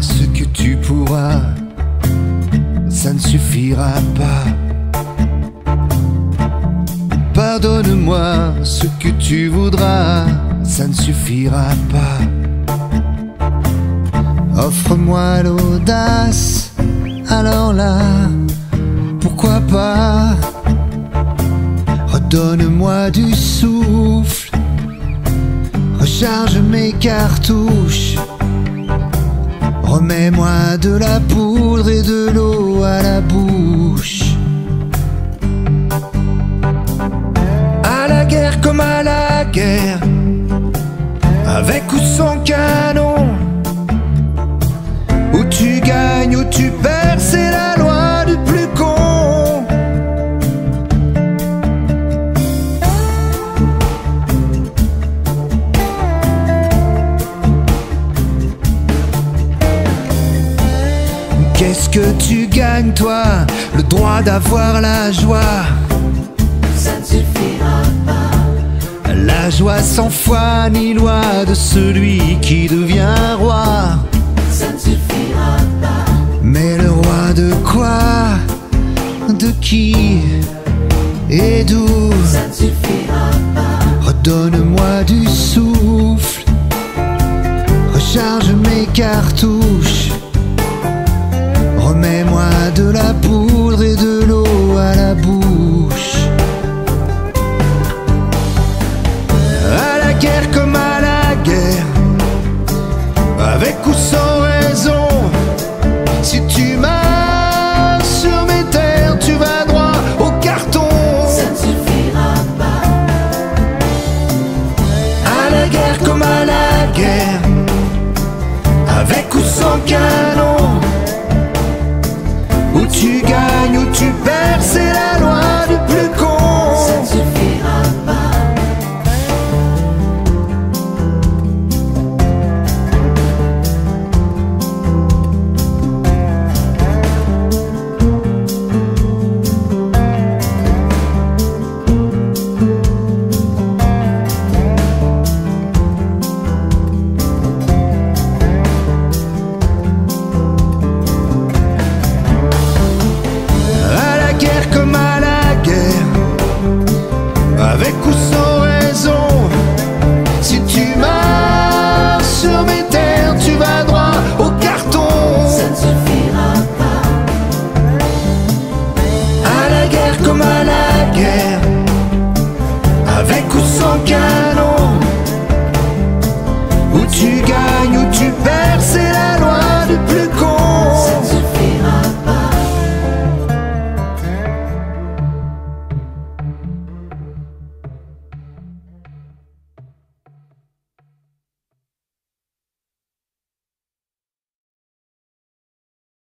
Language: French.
ce que tu pourras, ça ne suffira pas. Pardonne-moi ce que tu voudras, ça ne suffira pas. Offre-moi l'audace, alors là, pourquoi pas. Redonne-moi du souffle, recharge mes cartouches. Remets-moi de la poudre et de l'eau à la bouche. À la guerre comme à la guerre, avec ou sans canon. Où tu gagnes, où tu perds, c'est la loi du plus con. Qu'est-ce que tu gagnes toi? Le droit d'avoir la joie. Ça ne suffira pas. La joie sans foi ni loi de celui qui devient roi. Ça ne suffira pas. Mais le roi de quoi? De qui? Et d'où? Ça ne suffira pas. Redonne-moi du souffle, recharge mes cartouches. Remets-moi de la poudre et de l'eau à la bouche. À la guerre comme à la guerre, avec ou sans raison. Si tu marches sur mes terres, tu vas droit au carton. Ça ne suffira pas. À la guerre comme à la guerre, avec ou sans canon. Où tu gagnes, où tu perds, c'est la loi.